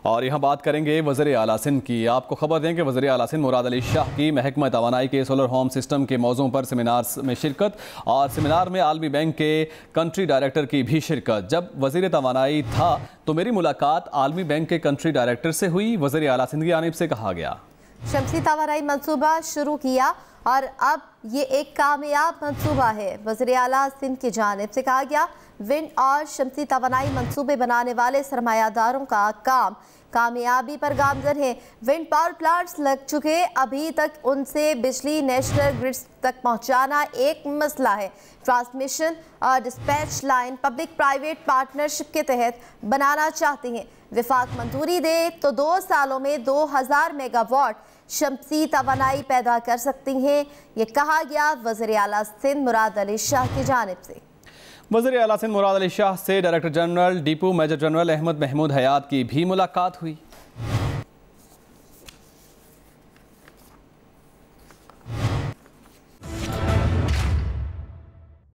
और यहाँ बात करेंगे वज़ीर आला सिंध की। आपको खबर दें कि वज़ीर आला सिंध मुराद अली शाह की महकमा तवानाई के सोलर होम सिस्टम के मौजू पर सेमिनार में शिरकत और सेमिनार में आलमी बैंक के कंट्री डायरेक्टर की भी शिरकत। जब वज़ीर तवानाई था तो मेरी मुलाकात आलमी बैंक के कंट्री डायरेक्टर से हुई। वज़ीर आला सिंध की जानिब से कहा गया, शमसी तवानाई मनसूबा शुरू किया और अब ये एक कामयाब मनसूबा है। वज़ीर आला सिंध की जानिब से कहा गया, विंड और शमसी तवानाई मनसूबे बनाने वाले सरमायादारों का काम कामयाबी पर गामजन है। विंड पावर प्लांट्स लग चुके, अभी तक उनसे बिजली नेशनल ग्रिड्स तक पहुंचाना एक मसला है। ट्रांसमिशन और dispatch line public private partnership के तहत बनाना चाहते हैं। विफाक मंजूरी दे तो 2 सालों में 2000 मेगावाट शमसी तवानाई पैदा कर सकती हैं, ये कहा गया वज़ीर आला सिंध मुराद अली शाह की जानिब से। वज़ीर आला सिंध मुराद अली शाह से director general depot major general Ahmed Mahmood Hayat की भी मुलाकात हुई।